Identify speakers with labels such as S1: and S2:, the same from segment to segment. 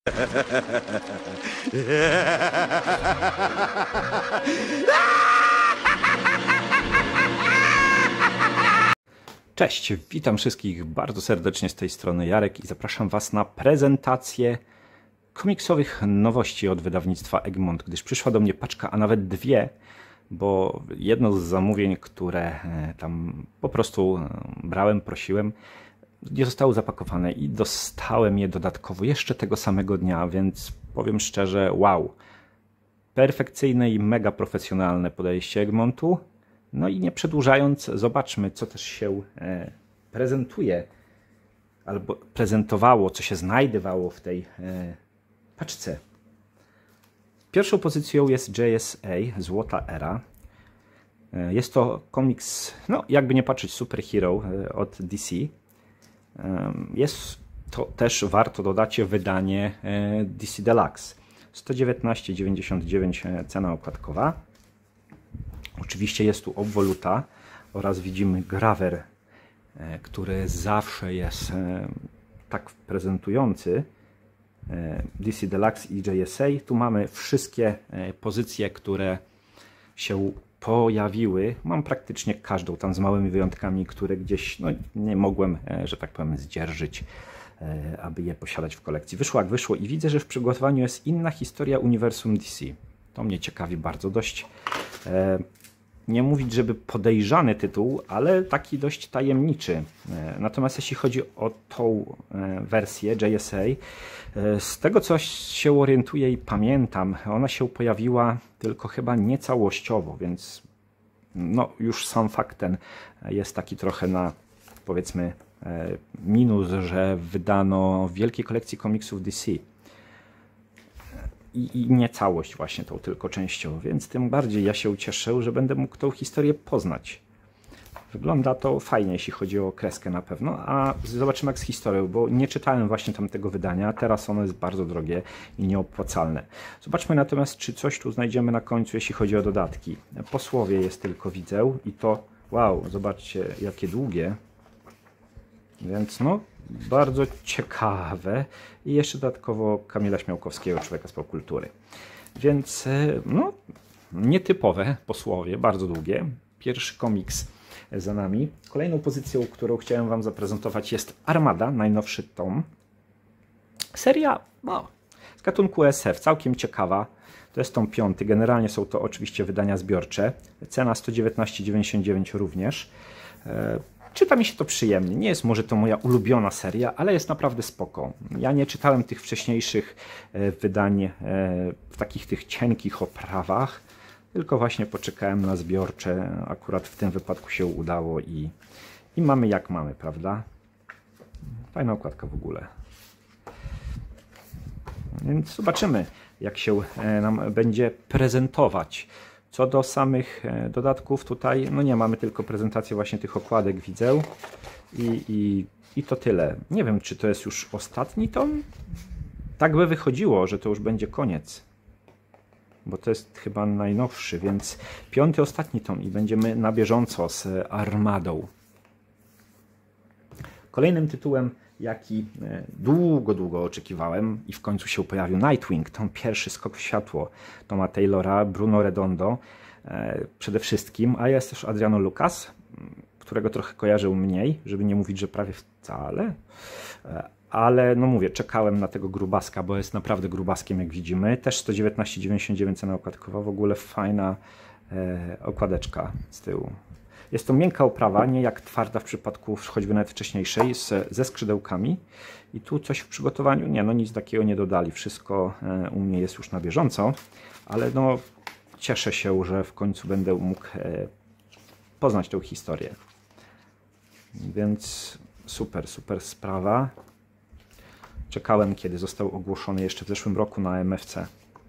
S1: Cześć, witam wszystkich bardzo serdecznie z tej strony Jarek i zapraszam Was na prezentację komiksowych nowości od wydawnictwa Egmont, gdyż przyszła do mnie paczka, a nawet dwie, bo jedno z zamówień, które tam po prostu brałem, prosiłem, nie zostało zapakowane i dostałem je dodatkowo jeszcze tego samego dnia, więc powiem szczerze, wow, perfekcyjne i mega profesjonalne podejście Egmontu. No i nie przedłużając, zobaczmy, co też się prezentuje, albo prezentowało, co się znajdowało w tej paczce. Pierwszą pozycją jest JSA, Złota Era. Jest to komiks, no jakby nie patrzeć, superhero od DC. Jest to też, warto dodać, wydanie DC Deluxe. 119,99 cena okładkowa. Oczywiście jest tu obwoluta oraz widzimy grawer, który zawsze jest tak prezentujący. DC Deluxe i JSA. Tu mamy wszystkie pozycje, które się pojawiły. Mam praktycznie każdą, tam z małymi wyjątkami, które gdzieś no, nie mogłem, że tak powiem, zdzierżyć, aby je posiadać w kolekcji. Wyszło jak wyszło i widzę, że w przygotowaniu jest inna historia uniwersum DC. To mnie ciekawi bardzo dość. Nie mówić, żeby podejrzany tytuł, ale taki dość tajemniczy. Natomiast jeśli chodzi o tą wersję JSA, z tego co się orientuję i pamiętam, ona się pojawiła tylko chyba niecałościowo, więc no już sam fakt ten jest taki trochę na, powiedzmy, minus, że wydano w wielkiej kolekcji komiksów DC. I nie całość właśnie tą tylko częścią, więc tym bardziej ja się cieszę, że będę mógł tą historię poznać. Wygląda to fajnie, jeśli chodzi o kreskę na pewno, a zobaczymy jak z historią, bo nie czytałem właśnie tamtego wydania, teraz ono jest bardzo drogie i nieopłacalne. Zobaczmy natomiast, czy coś tu znajdziemy na końcu, jeśli chodzi o dodatki. Posłowie jest tylko, widzę, i to, wow, zobaczcie jakie długie, więc no, bardzo ciekawe. I jeszcze dodatkowo Kamila Śmiałkowskiego, Człowieka z popkultury. Więc no, nietypowe posłowie, bardzo długie. Pierwszy komiks za nami. Kolejną pozycją, którą chciałem Wam zaprezentować, jest Armada, najnowszy tom. Seria no, z gatunku SF, całkiem ciekawa. To jest tom 5. Generalnie są to oczywiście wydania zbiorcze. Cena 119,99 również. Czyta mi się to przyjemnie. Nie jest może to moja ulubiona seria, ale jest naprawdę spoko. Ja nie czytałem tych wcześniejszych wydań w takich tych cienkich oprawach, tylko właśnie poczekałem na zbiorcze. Akurat w tym wypadku się udało i mamy jak mamy, prawda? Fajna okładka w ogóle. Więc zobaczymy, jak się nam będzie prezentować. Co do samych dodatków tutaj, no nie, mamy tylko prezentację właśnie tych okładek, widzę. I to tyle. Nie wiem, czy to jest już ostatni tom? Tak by wychodziło, że to już będzie koniec. Bo to jest chyba najnowszy, więc 5. ostatni tom i będziemy na bieżąco z Armadą. Kolejnym tytułem, jaki długo oczekiwałem i w końcu się pojawił, Nightwing, tom pierwszy, Skok w światło Toma Taylora, Bruno Redondo przede wszystkim, a jest też Adriano Lucas, którego trochę kojarzył mniej, żeby nie mówić, że prawie wcale, ale no mówię, czekałem na tego grubaska, bo jest naprawdę grubaskiem, jak widzimy. Też 119,99 cena okładkowa, w ogóle fajna okładeczka z tyłu. Jest to miękka oprawa, nie jak twarda w przypadku choćby nawet wcześniejszej, ze skrzydełkami. I tu coś w przygotowaniu, nie, no nic takiego nie dodali. Wszystko u mnie jest już na bieżąco, ale no cieszę się, że w końcu będę mógł poznać tę historię. Więc super sprawa. Czekałem, kiedy został ogłoszony jeszcze w zeszłym roku na MFC.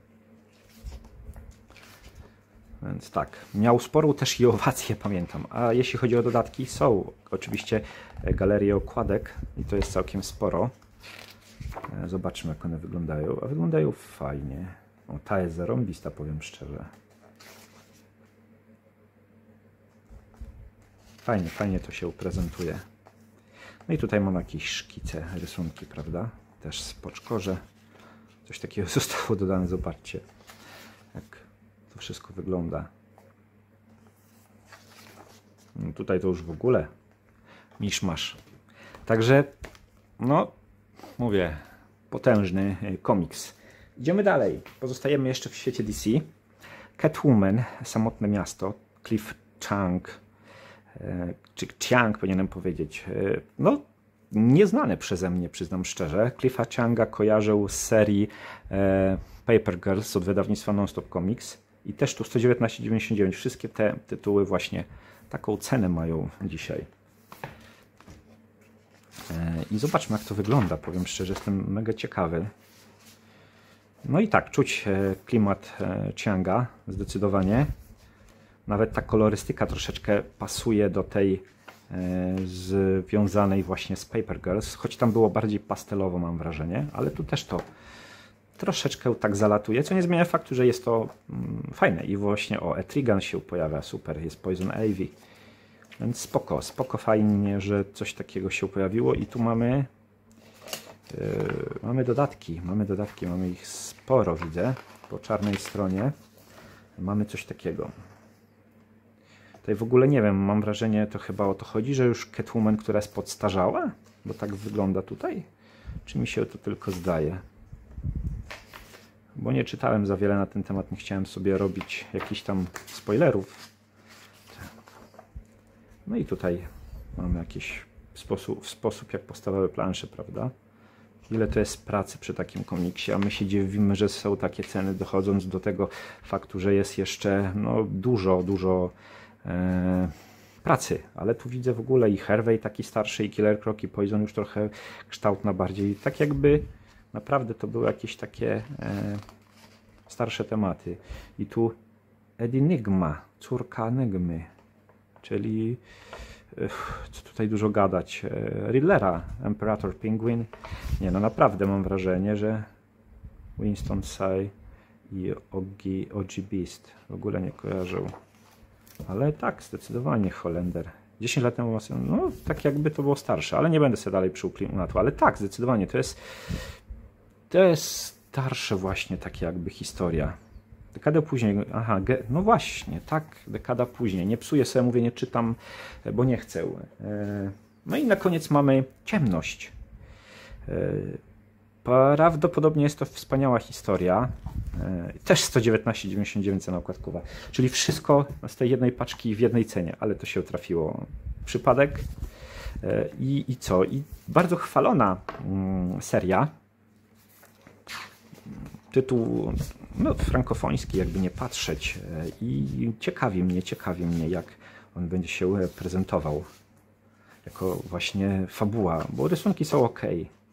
S1: Więc tak, miał sporą też i owację, pamiętam. A jeśli chodzi o dodatki, są oczywiście galerie okładek i to jest całkiem sporo. Zobaczmy, jak one wyglądają. A wyglądają fajnie. O, ta jest zarąbista, powiem szczerze. Fajnie to się prezentuje. No i tutaj mam jakieś szkice, rysunki, prawda? Też z poczkorze. Coś takiego zostało dodane, zobaczcie, jak to wszystko wygląda. No tutaj to już w ogóle miszmasz. Także, no, mówię, potężny komiks. Idziemy dalej. Pozostajemy jeszcze w świecie DC. Catwoman, Samotne Miasto, Cliff Chiang, czy Chiang powinienem powiedzieć. No, nieznane przeze mnie, przyznam szczerze. Cliffa Chianga kojarzę z serii Paper Girls od wydawnictwa Non-Stop Comics i też tu 119,99. Wszystkie te tytuły właśnie taką cenę mają dzisiaj. I zobaczmy, jak to wygląda. Powiem szczerze, jestem mega ciekawy. No i tak, czuć klimat Chianga zdecydowanie. Nawet ta kolorystyka troszeczkę pasuje do tej związanej właśnie z Paper Girls, choć tam było bardziej pastelowo, mam wrażenie, ale tu też to troszeczkę tak zalatuje, co nie zmienia faktu, że jest to fajne. I właśnie Etrigan się pojawia, super, jest Poison Ivy. Więc spoko, fajnie, że coś takiego się pojawiło i tu mamy dodatki, mamy ich sporo, widzę, po czarnej stronie mamy coś takiego. Tutaj w ogóle nie wiem, mam wrażenie, to chyba o to chodzi, że już Catwoman, która jest podstarzała, bo tak wygląda tutaj, czy mi się to tylko zdaje? Bo nie czytałem za wiele na ten temat, nie chciałem sobie robić jakichś tam spoilerów. No i tutaj mamy jakiś sposób jak powstawały plansze, prawda? Ile to jest pracy przy takim komiksie, a my się dziwimy, że są takie ceny, dochodząc do tego faktu, że jest jeszcze no, dużo pracy. Ale tu widzę w ogóle i Harvey taki starszy, i Killer Croc, i Poison już trochę kształt na bardziej. Tak jakby naprawdę to były jakieś takie starsze tematy. I tu Enigma, córka Enigmy, czyli co tutaj dużo gadać, Riddlera, Imperator Penguin. Nie, no naprawdę mam wrażenie, że Winston Say i OG Beast w ogóle nie kojarzą. Ale tak, zdecydowanie Holender. 10 lat temu, no tak jakby to było starsze, ale nie będę sobie dalej psuł klimatu, ale tak, zdecydowanie to jest starsze właśnie takie jakby historia. Dekadę później, aha, no właśnie, tak, dekada później. Nie psuję sobie, mówię, nie czytam, bo nie chcę. No i na koniec mamy Ciemność. Prawdopodobnie jest to wspaniała historia. Też 119,99 cena okładkowa. Czyli wszystko z tej jednej paczki w jednej cenie, ale to się trafiło. Przypadek. I co? I bardzo chwalona seria. Tytuł no, frankofoński, jakby nie patrzeć. I ciekawi mnie, jak on będzie się prezentował. Jako właśnie fabuła, bo rysunki są ok.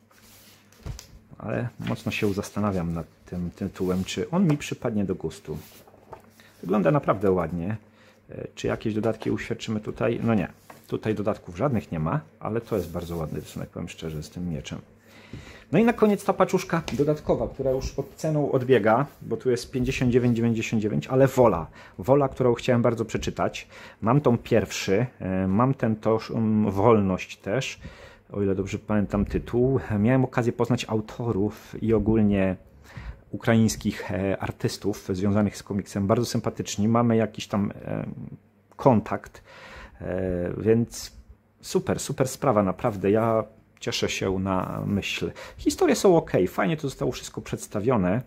S1: Ale mocno się zastanawiam nad tym tytułem, czy on mi przypadnie do gustu. Wygląda naprawdę ładnie. Czy jakieś dodatki uświadczymy tutaj? No nie. Tutaj dodatków żadnych nie ma, ale to jest bardzo ładny rysunek, powiem szczerze, z tym mieczem. No i na koniec ta paczuszka dodatkowa, która już pod ceną odbiega, bo tu jest 59,99, ale Wola, którą chciałem bardzo przeczytać. Mam tą pierwszy, mam ten Wolność też, o ile dobrze pamiętam tytuł. Miałem okazję poznać autorów i ogólnie ukraińskich artystów związanych z komiksem, bardzo sympatyczni. Mamy jakiś tam kontakt, więc super sprawa, naprawdę. Ja cieszę się na myśl. Historie są ok, fajnie to zostało wszystko przedstawione.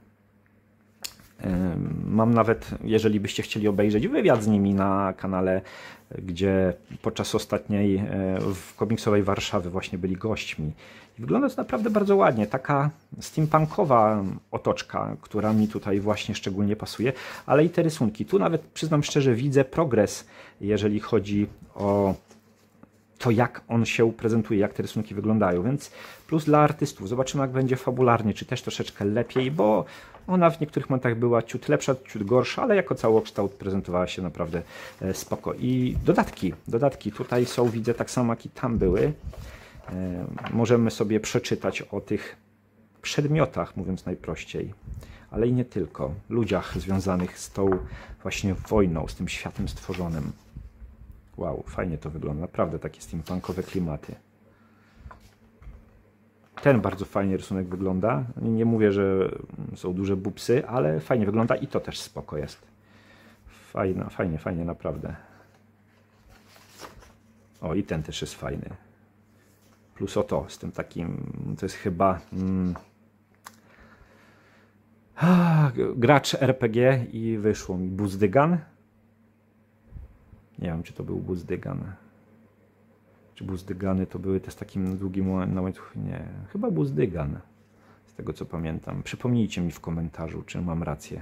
S1: Mam nawet, jeżeli byście chcieli obejrzeć, wywiad z nimi na kanale, gdzie podczas ostatniej w komiksowej Warszawy właśnie byli gośćmi. I wygląda to naprawdę bardzo ładnie. Taka steampunkowa otoczka, która mi tutaj właśnie szczególnie pasuje, ale i te rysunki. Tu nawet, przyznam szczerze, widzę progres, jeżeli chodzi o to, jak on się prezentuje, jak te rysunki wyglądają, więc plus dla artystów. Zobaczymy, jak będzie fabularnie, czy też troszeczkę lepiej, bo ona w niektórych momentach była ciut lepsza, ciut gorsza, ale jako całokształt prezentowała się naprawdę spoko. I dodatki tutaj są, widzę, tak samo jak i tam były. Możemy sobie przeczytać o tych przedmiotach, mówiąc najprościej, ale i nie tylko. Ludziach związanych z tą właśnie wojną, z tym światem stworzonym. Wow, fajnie to wygląda. Naprawdę takie steampunkowe klimaty. Ten bardzo fajnie rysunek wygląda. Nie mówię, że są duże bubsy, ale fajnie wygląda i to też spoko jest. Fajnie, naprawdę. O, i ten też jest fajny. Plus oto, z tym takim, to jest chyba gracz RPG i wyszło mi Buzdygan. Nie wiem, czy to był Buzdygan. Czy Buzdygany to były te z takim długim na łańcuchu? Nie, chyba Buzdygan. Z tego co pamiętam. Przypomnijcie mi w komentarzu, czy mam rację.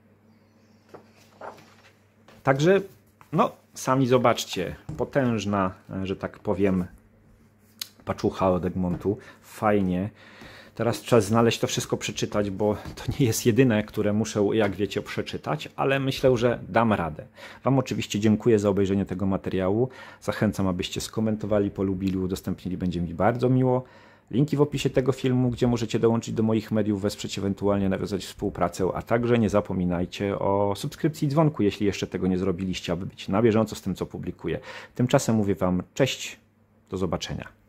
S1: Także, no, sami zobaczcie. Potężna, że tak powiem, paczucha od Egmontu. Fajnie. Teraz trzeba znaleźć to wszystko, przeczytać, bo to nie jest jedyne, które muszę, jak wiecie, przeczytać, ale myślę, że dam radę. Wam oczywiście dziękuję za obejrzenie tego materiału. Zachęcam, abyście skomentowali, polubili, udostępnili, będzie mi bardzo miło. Linki w opisie tego filmu, gdzie możecie dołączyć do moich mediów, wesprzeć, ewentualnie nawiązać współpracę, a także nie zapominajcie o subskrypcji i dzwonku, jeśli jeszcze tego nie zrobiliście, aby być na bieżąco z tym, co publikuję. Tymczasem mówię Wam cześć, do zobaczenia.